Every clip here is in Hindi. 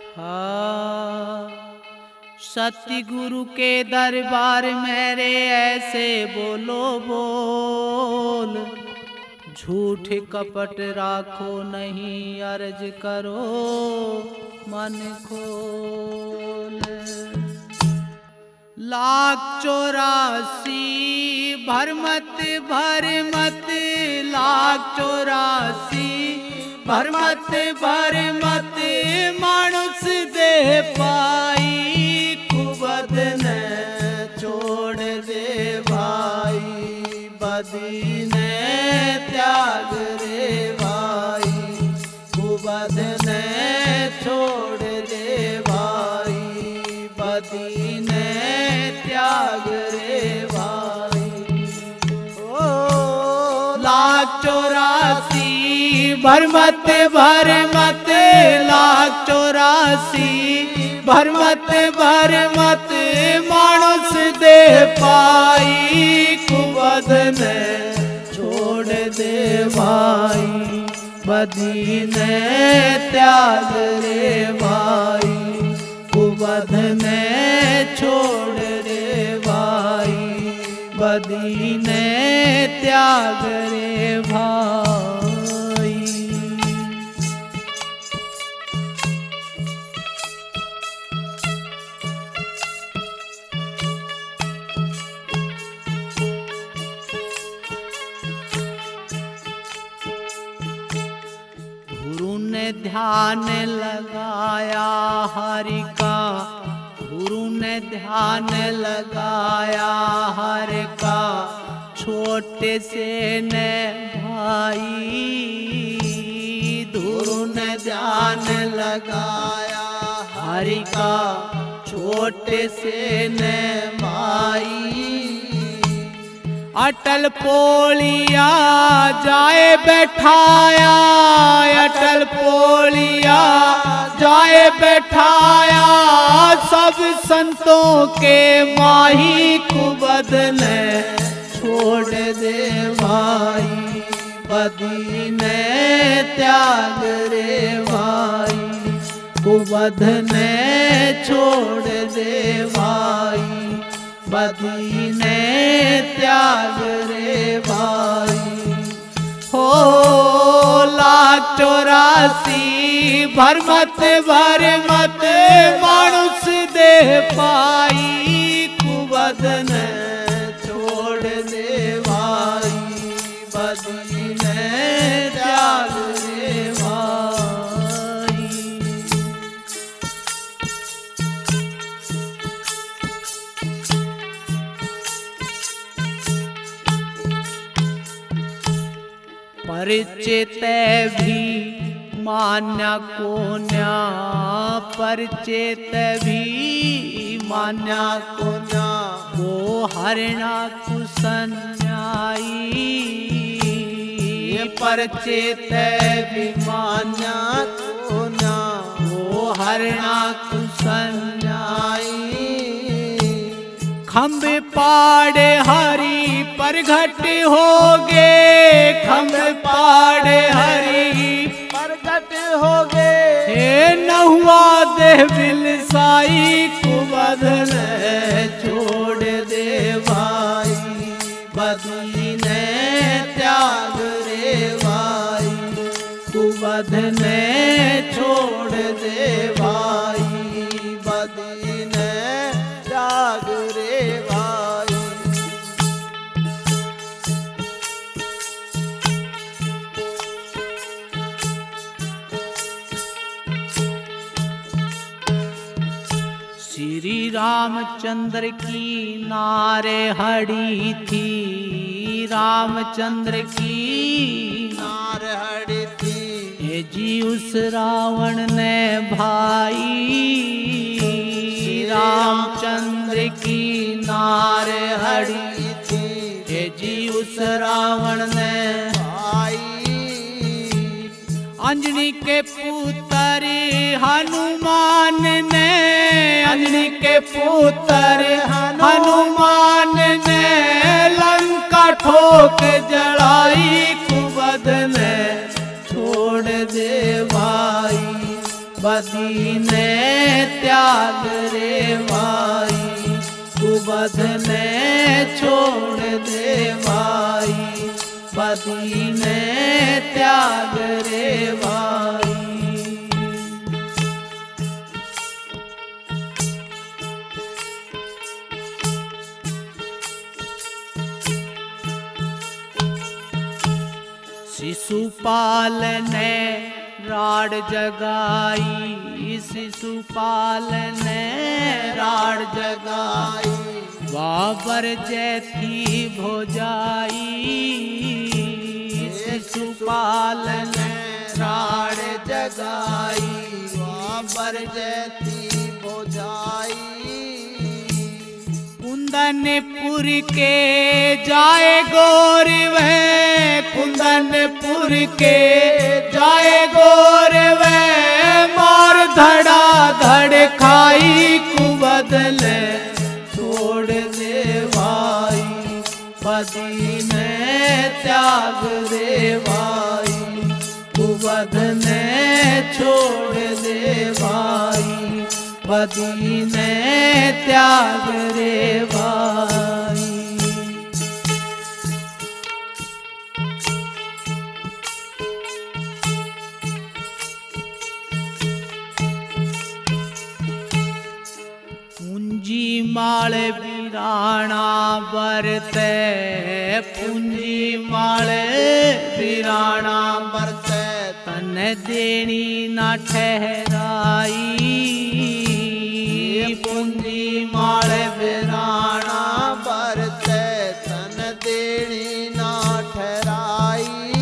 सतगुरु के दरबार मेरे ऐसे बोलो बोल, झूठ कपट राखो नहीं अर्ज करो मन खोल। 184 भरमत भरमत 184 भरमत भरमत मानुष दे पाई, कुबद ने छोड़ दे भाई, बदी ने त्याग रे भाई, कुबद ने छोड़ दे भाई, बदी ने त्याग रे भाई। 184 भरमत भरमत 184 भरमत भरमत मानुष दे पाई, कुबद ने छोड़ दे भाई, बदी ने त्याग रे भाई, कुबद ने छोड़ रे भाई, बदी ने त्याग रे भाई। गुरु ने ध्यान लगाया हरि का, गुरु ने ध्यान लगाया हरि का, छोटे से ने भाई, गुरु ने ध्यान लगाया हरि का, छोटे से ने भाई। अटल पोलिया जाए बैठाया, अटल पोलिया जाए बैठाया, सब संतों के माही, कुबद ने छोड़ दे भाई, बदी ने त्याग रे भाई, कुबद ने छोड़ दे भाई, बदी ने त्याग रे भाई। 184 भरमत भरमत मानुष दे पाई, कुबद ने छोड़ दे भाई, बदी ने त्याग रे भाई। परिचित भी मान्या कोन्या, परिचित भी मान्या कोन्या, वो हरणा कुसन्याई, परिचित भी मान्या कोन्या, वो हरणा कुसन्याई। खम्भ पाड़े हरि परघट होगे, खम्भ पाड़े हरि परघट होगे, हे नहुआ देह बिलसाई, कुबद ने छोड़ दे भाई, बदी ने त्याग रे भाई, कुबद ने छोड़ दे भाई, बदी ने त्याग रे भाई। श्री रामचंद्र की नारे हड़ी थी, रामचंद्र की नारे हड़ी थी, ये जी उस रावण ने भाई, रामचंद्र की नारे हड़ी थी, ये जी उस रावण ने भाई। अंजनी के पुत्र हनुमान ने, अंजनी के पुत्र हनुमान ने, लंका ठोक जड़ाई, कुबद ने छोड़ दे भाई, बदीने त्याग रे भाई, कुबदने छोड़ दे भाई, बदीने त्याग रे भाई। शिशुपाल ने राड जगाई, शिशुपाल ने राड जगाई, बाबर जैथी भोजाई, शिशुपाल ने राड जगाई, बाबर जैथी भोजाई। कुंदनपुर के जाए गोर वह, कुंदनपुर के जाए गोर वह, मार धड़ा धड़ खाई कुबदले छोड़ दे भाई, बदीने त्याग दे भाई, कुबदने छोड़ दे भाई, बदीने त्याग रे भाई। पूंजी माल वीराणा बरते, पूंजी माल वीराणा बरते, तन देनी ना ठहराई, पूंजी माल वीराणा बरते, तन देनी ना ठहराई।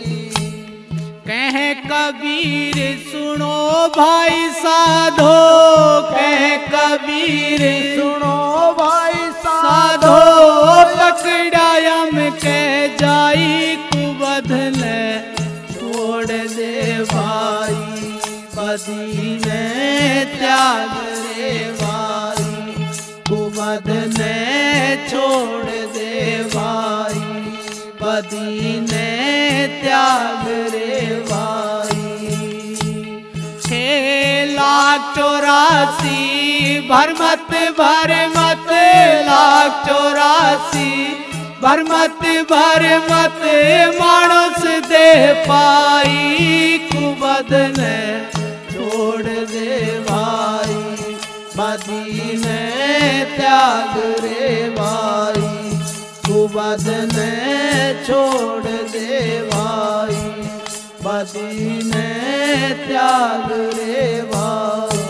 कह कबीर सुनो भाई साधो, कह कबीर सुनो भाई साधो, पकड़ायम के जाई कुबदले छोड़ दे भाई, बदीने त्याग रे भाई, कुबदने छोड़ दे भाई, बदीने त्याग रे भाई। 6,84,000 भरमत भरमत, 1,84,000 भरमत भरमत, मानुस दे पाई कुबदने छोड़ दे भाई, बदीने त्याग रे भाई, कुबदने छोड़ दे भाई, बदीने त्याग रे भाई।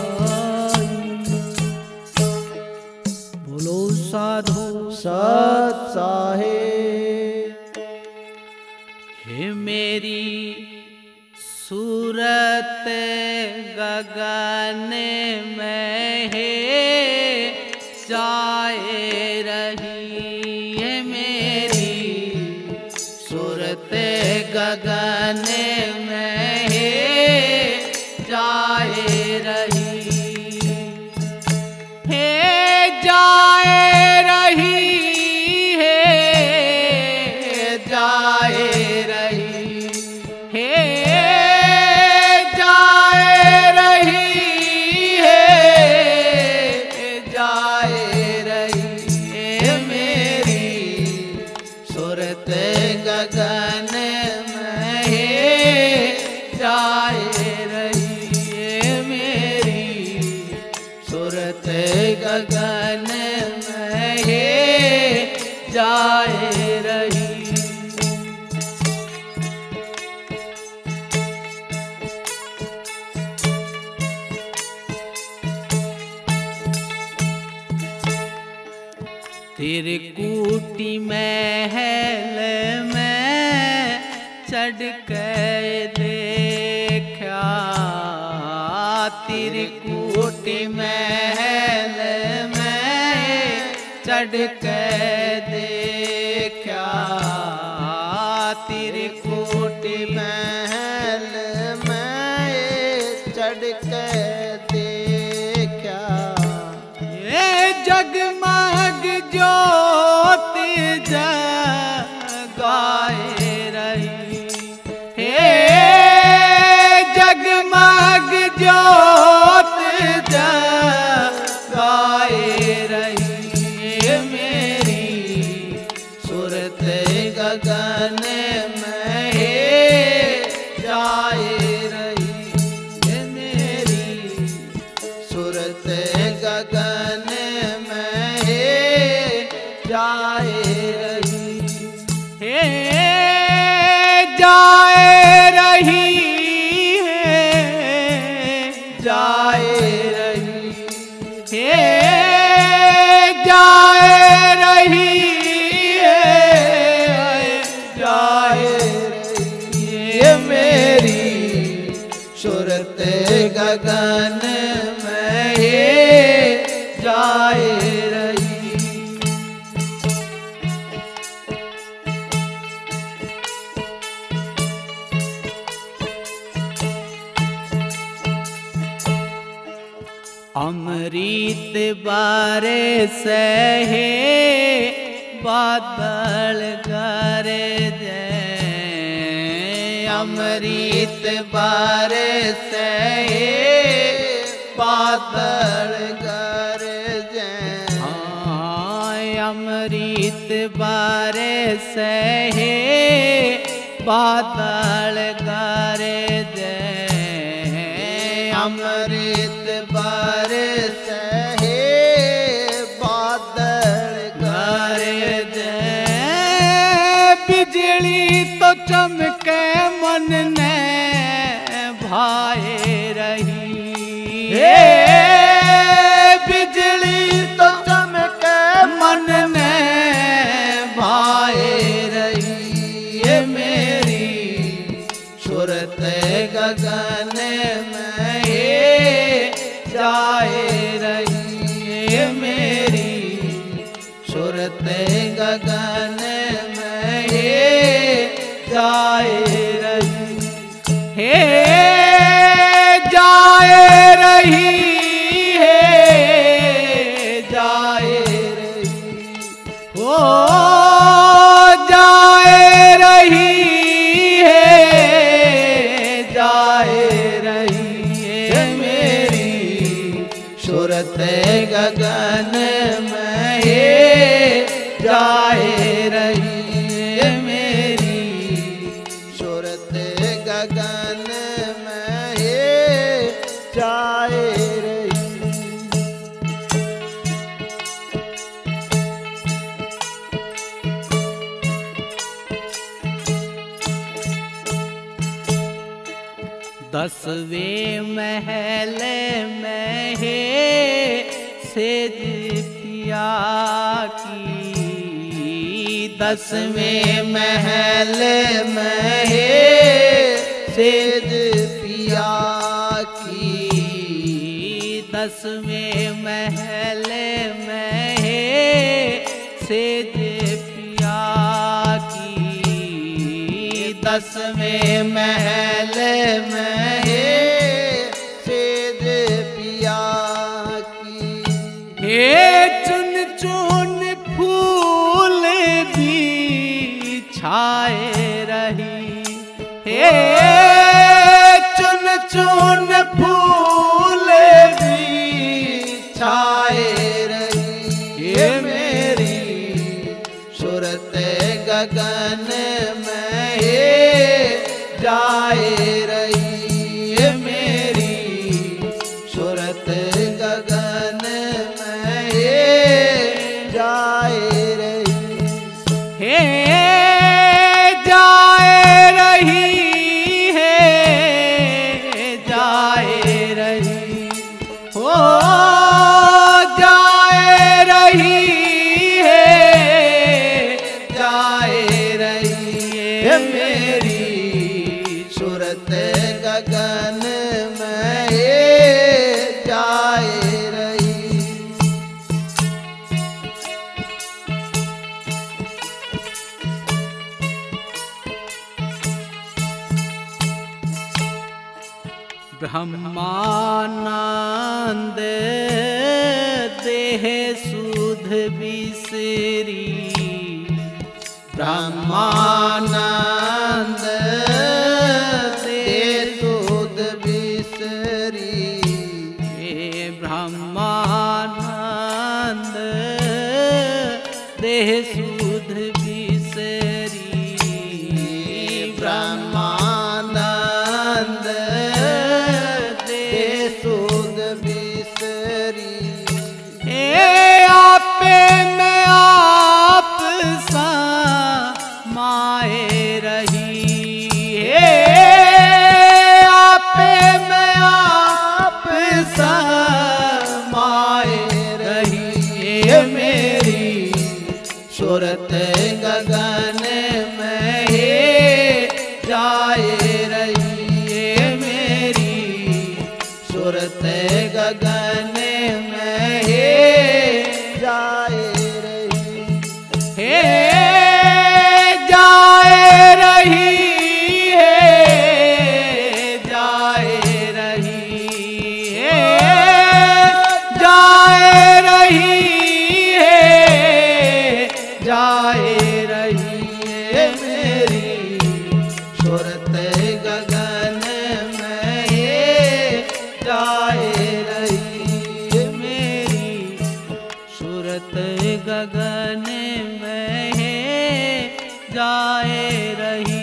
बोलो साधु सत साहेब। हे मेरी सूरत गगन में है जाए रही, है मेरी सूरत गगन में है जाए रही, है जाए रही, है जाए रही, है जाए रही, है जाए रही, है मेरी सूरत गगन में है जाए रही, है मेरी सूरत गगन में है जाए रही। त्रिकुटी महल में चढ़ के देखा, त्रिकुटी महल में चढ़ के देखा, त्रिकुटी महल में चढ़ के देखा, ये जगमग ज्योत जगाए रही, हे जगमग ज्योत जगाए रही मेरी सूरत गगन में जाए रही मेरी सूरत गगन में जाए रही हे जाए रही जाए रही हे जाए रही जाए रही मेरी सूरत गगन में जाए रही अमृत बारिश है बादल गरजे अमृत बारिश है बादल गरजे अमृत बारिश है बादल गरजे अमृत बारिश है बादल गरजे बिजली तो चमके मन ने भाए रही हे बिजली तो चमके मन ने भाए रही मेरी सूरत गगन में जाए रही मेरी सूरत गगन में जाए रही हे जाए रही है जाए रही ओ जाए रही है जाए रही मेरी सूरत गगन में जाए रही मेरी सूरत गगन में जाए रही दसवें महल में सेज पिया की दसवें महल में सेज पिया की दसवें महल में सेज पिया की दसवें महल में सेज पिया की हे चुन चुन फूल भी छाए रही हे चुन चुन फूल भी छाए रही हे मेरी सूरत गगन में जाए रही मेरी सूरत गगन में जाए रही हे जाए रही है जाए रही हो जाए रही है जाए रही मेरी सूरत गगन में जाए रही ब्रह्मानंद देह सुध बिसरी ब्रह्मानंद देह सुध बिसरी ब्रह्मानंद देह सुध बिसरी, ब्रह्मानंद देह सुध बिसरी। हे आपे में आप समाए रही, हे आपे में आप समाए रही, हे मेरी सुरत गगन में हे जाए रही, हे मेरी सुरत गगन में हे जाए रही, हे जाए रही, हे जाए रही, हे जाए रही, हे जाए रही, हे मेरी सुरत गगन में हे जाए रही, हे मेरी सुरत गगन में हे जाए रही।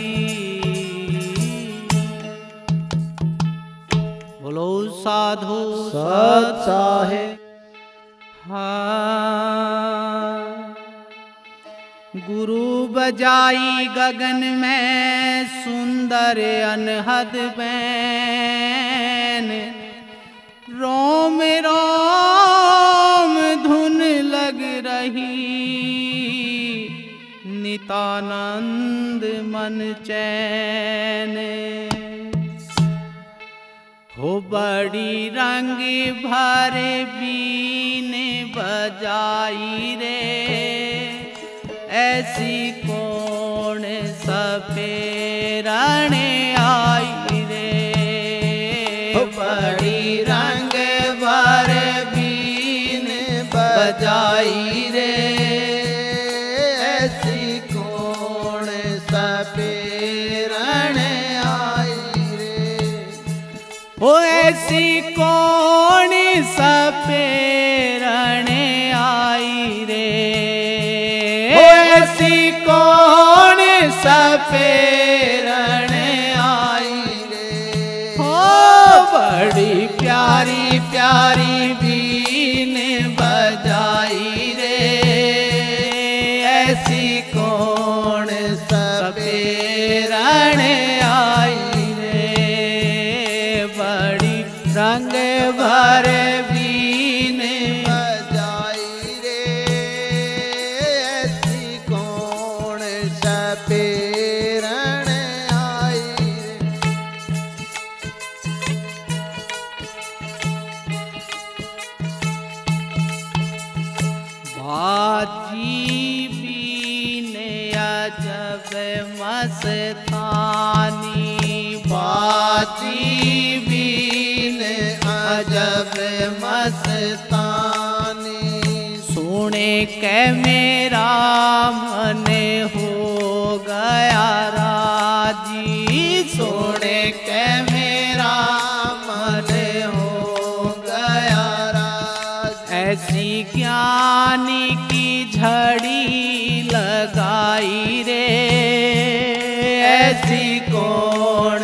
बोलो साधु सत साहे। हाँ, गुरु बजाई गगन में सुंदर अनहद बैन, रोम रोम धुन लग रही, नितानंद मन चैन। हो बड़ी रंग भर बीन बजाई रे, ऐसी कौन सफेरण आई रे। हो बड़ी रंग भर बीन बजाई रे, ऐसी कौन सफेरण आई रे। हो ऐसी कौन सफेरण आई रे, हो ऐसी कौन सफेरण आई रे। हो बड़ी प्यारी प्यारी बीन बजाई रे, ऐसी कौन सफेरण आई रे। बड़ी रंग भर बीन बजाई रे, ऐसी कौन सफेरण आई रे। बाजी बीन अजब मस्तानी, बाजी बीन अजब मस्तानी। सुने के मेरा मन हो गया राजी, सुने के मेरा मन हो गया राजी। ऐसी ज्ञानी की झड़ी लगाई रे, ऐसी कौन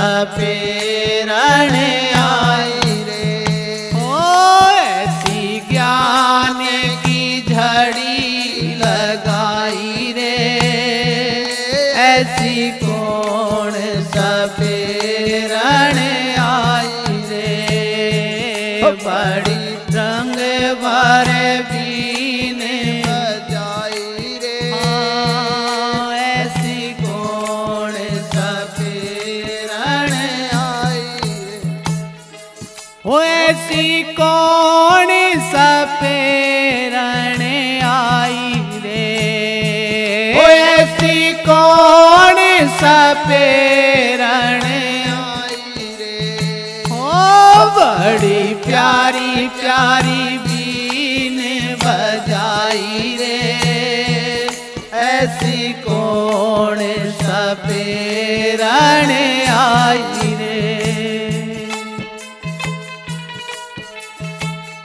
सफेरण आई रे। हो ऐसी ज्ञान की झड़ी लगाई रे, ऐसी कौन सफेरण आई रे। बड़ी रंग भर बीन बजाई रे, ऐसी कौन सफेरण आई रे। हो ऐसी कौन सफेरण आई रे, हो ऐसी कौन सफेरण आई रे। हो बड़ी प्यारी प्यारी बीन बजाई रे, ऐसी कौन सफेरण आई रे।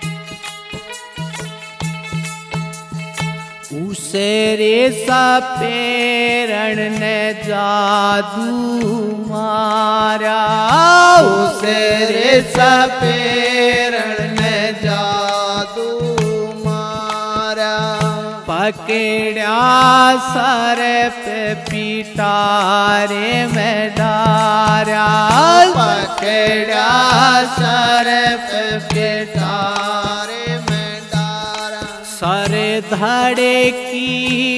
उसे रे सपेरण ने जादू मारा, उसे रे सपेरण ने जादू मारा। पकड़ा सर पे पिटारे में डारा, पकड़ा सर पे पिटारे में डारा। सर धड़े की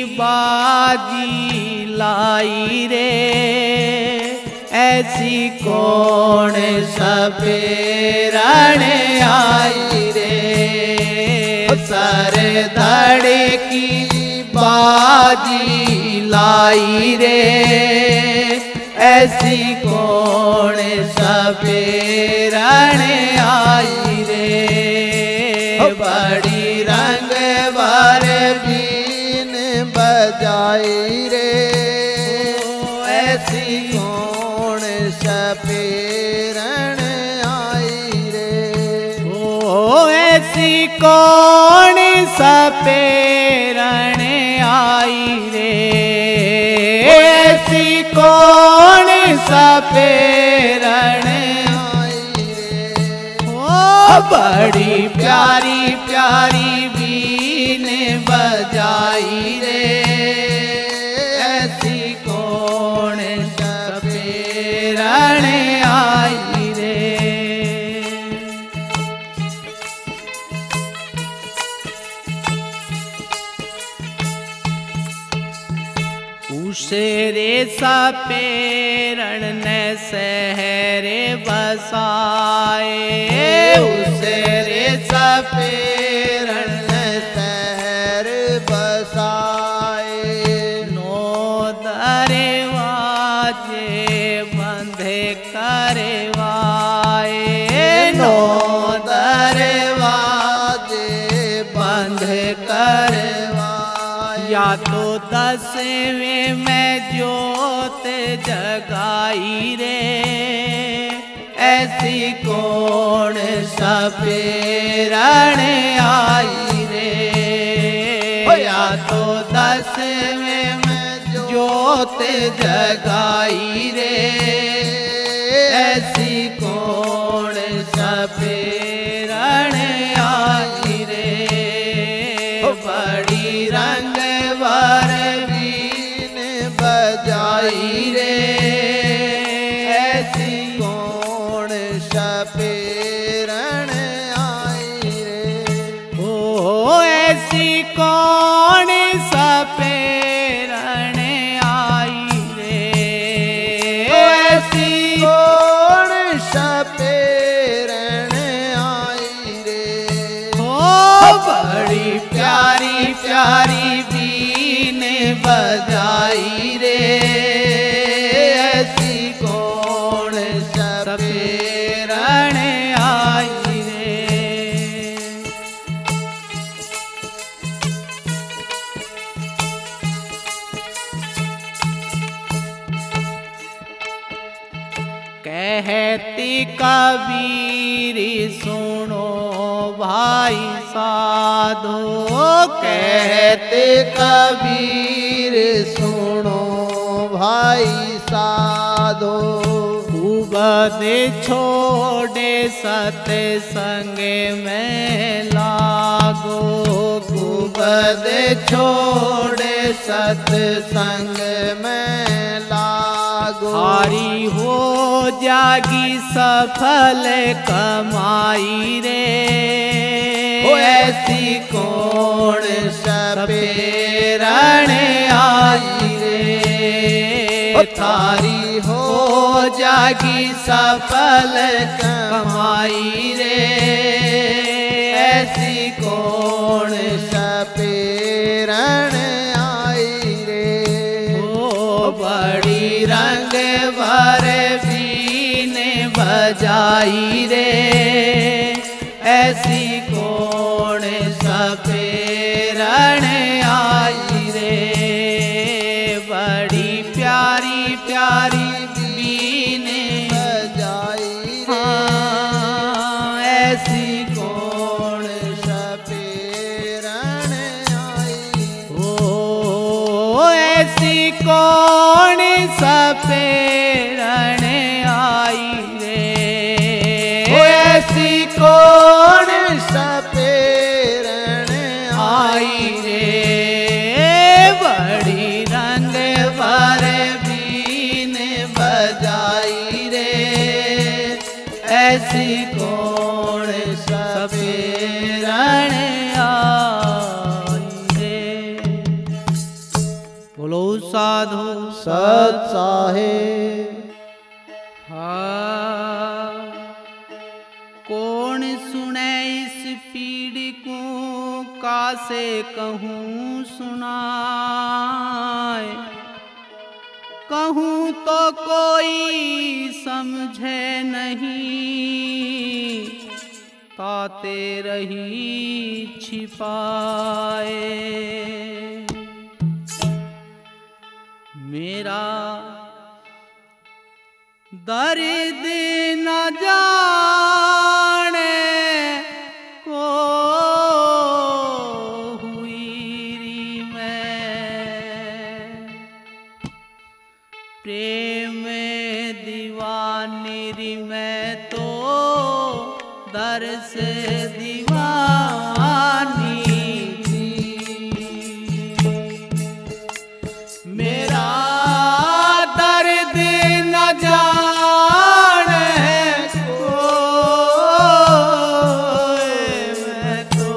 बाजी लाई रे, ऐसी कौन सपेरण आई रे। सर धड़े की बाजी लाई रे, ऐसी कौन सपेरण आई रे। बड़ी रंग भर बीन बजाई रे, ऐसी कौन सपेरण आई रे। ओ ऐसी कौन सपेरण आई रे, ऐसी कौन सपेरण आई रे। ओ बड़ी प्यारी प्यारी बीन बजाई रे, ऐसी कौन सपेरण आई रे। उसे रे सपेरण ने सहरे बसाए, उसे रे सपेरण ने शहर बसाए। नो दरवाजे बंधे करवाए, नो दरवाजे बंध करवाए। या तो 10वें में ज्योत जगाई रे, ऐसी कौन सपेरण आई रे। या तो 10वें में ज्योत जगाई रे, ऐसी कौन सपेरण आई रे। बड़ी रंग भर बीन बजाई रे, ऐसी कौन सपेरण आई रे। ओ ऐसी कौन सपेरण आई रे, ऐसी कौन सपेरण आई रे। ओ बड़ी प्यारी प्यारी बीन बजाई रे, ऐसी कौन सपेरण आई रे। कहती कबीर सुनो भाई साधो, कहते कबीर सुनो भाई साधो। कुबद छोड़े सत्संग में लागो, कुबद छोड़े सत्संग में लागो। हारी हो जागी सफल कमाई रे, ओ ऐसी कौन सपेरण आई रे। थारी हो जागी सफल कमाई रे, ऐसी कौन सपेरण आई रे। ओ बड़ी रंग भर बीन बजाई रे, ऐसी कौन सपेरण आई रे। बड़ी प्यारी प्यारी बीन बजाई रे, हाँ, ऐसी कौन सपेरण आई। ओ कौन सपेरण आई रे, ऐसी कौन सपेरण आई रे, बड़ी रंग भर बीन बजाई रे, ऐसी कौन सपेरण आई रे। बोलो साधु सत साहेब। हाँ, कौन सुने इस पीड़ को, कासे कहूँ सुनाए, कहूँ तो कोई समझे नहीं, ताते रही छिपाए। मेरा दर्द न जाने को हुई री मैं, प्रेम दीवानी री मैं तो दर्द से दीवानी थी। मेरा दर्द न जाने को मैं तो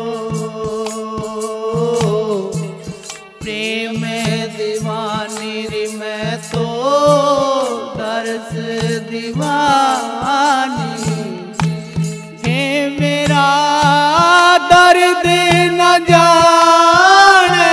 प्रेम दीवानी री मैं तो दर्द से दीवानी। हे मेरा दर्द न जाने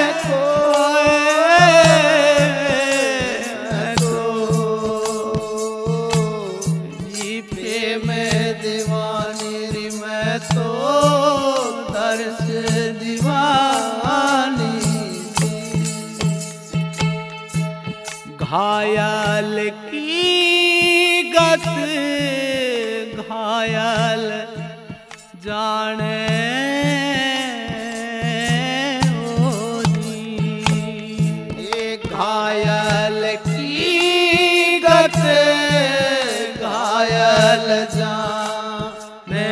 घायल की गत घायल जाने ओ जी, घायल की गत घायल जाने।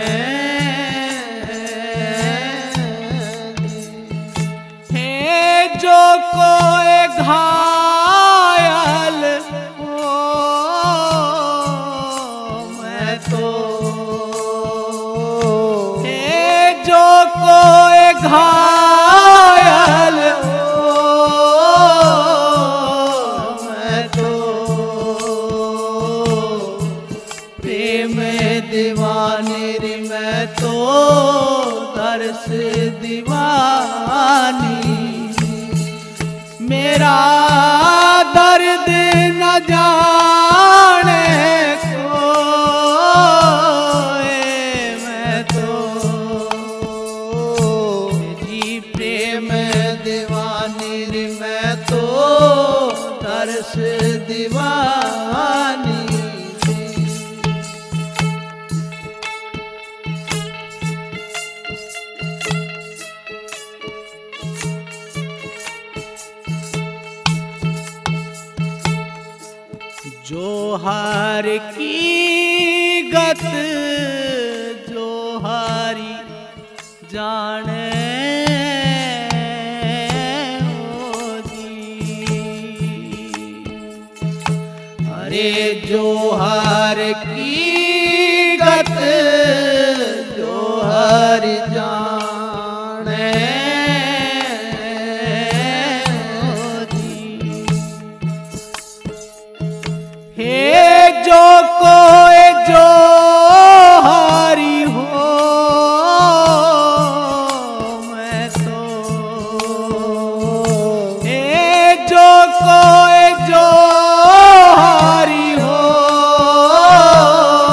हे जो कोई घायल हो मैं तो, हे जो कोई घायल हो मैं तो, प्रेम दीवानी री मैं तो दर्श दीवानी। मेरा दर्द न जाने को मैं तो जी, प्रेम दीवानी रे मैं तो दर्श दीवानी। जोहार की गत जोहारी जाने ओ जी, अरे जोहार की गत जोहार जाने ओ जी। हे जो कोई जो हारी हो मैं तो, हे जो कोई जो हारी हो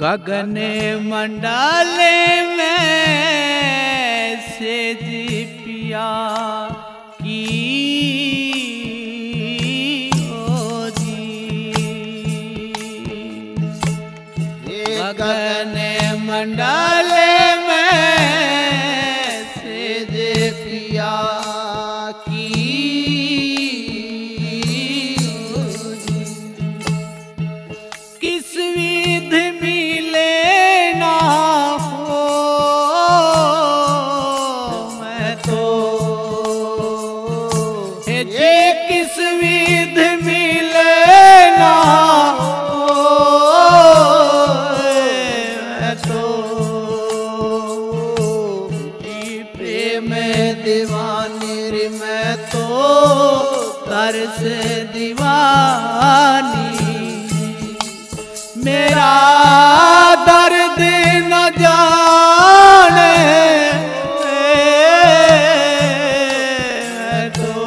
गगन मंडल में से पिया की गगन मंडल में से पिया की किस विध मिले ना हो मैं तो जी किस विध मिले ना दीवानी रे मैं तो तरस दीवानी मेरा दर्द न जाने मैं तो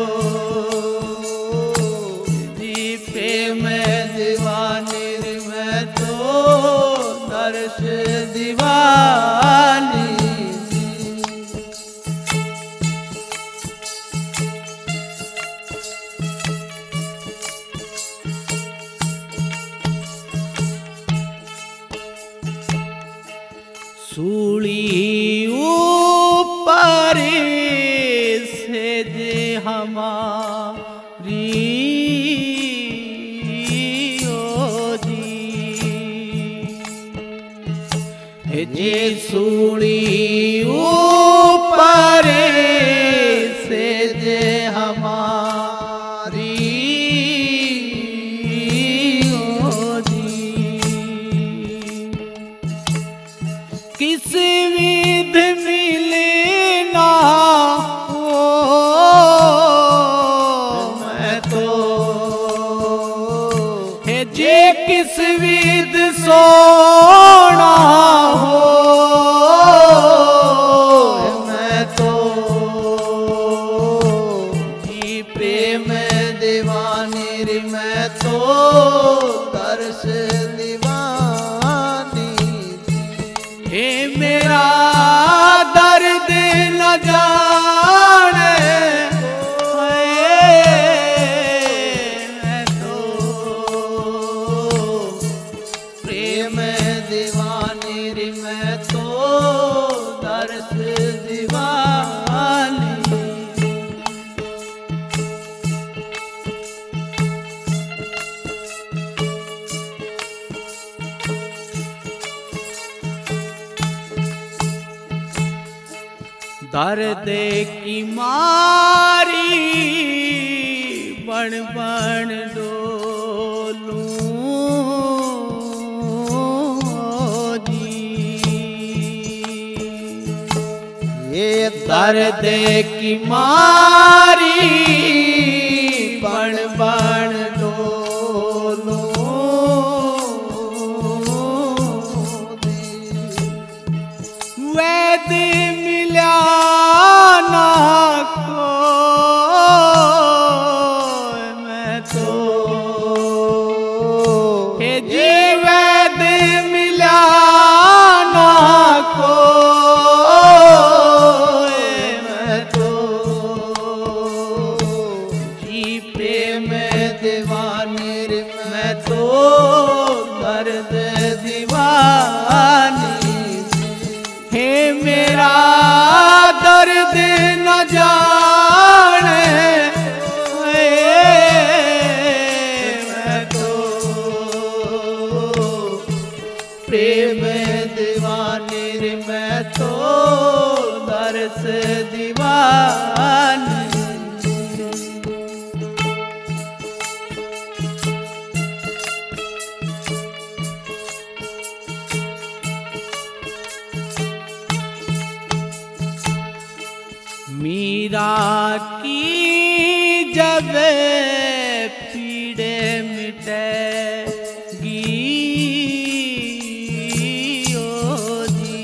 जी प्रेम दीवानी रे मैं तो तरस दीवानी सूली ऊपर से जे हमारी ओ जी सूली ऊपर से जे हमारी किस विध मिले ना हो मैं तो है जे किस विध सोना हो मैं तो जी प्रेम दीवानी रे मैं तो तरस दीवानी हे मेरा दर्द न जाने मैं तो प्रेम दीवानी रे मैं तो तरस दीवानी दर्द की मारी बण बण डोलूं जी ये दर्द की मारी बण बण डोलूं वैद मिला ना को मैं तो हे जी वैद मिला ना को मैं तो जी प्रेम दीवानी रे मैं तो दर्द दीवानी हे मेरा दर्द न जाने मैं तो प्रेम दीवानी रे मैं तो दर्द दीवानी मीरा की जब पीड़े मिटेगी ओ जी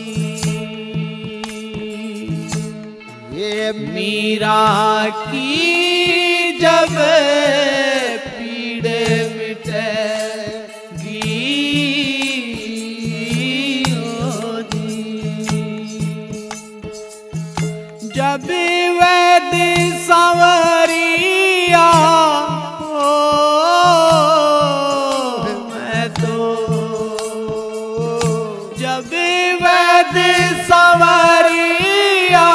ये मीरा की जब पीड़े मिटेगी वैद संवरिया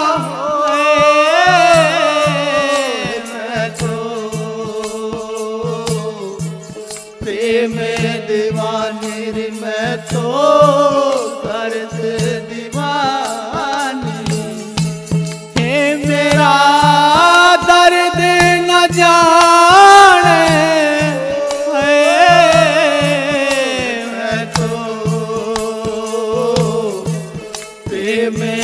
मैं तो प्रेम दीवानी रे मैं तो करत दीवानी हे मेरा दर्द न जाने मैं तो प्रेम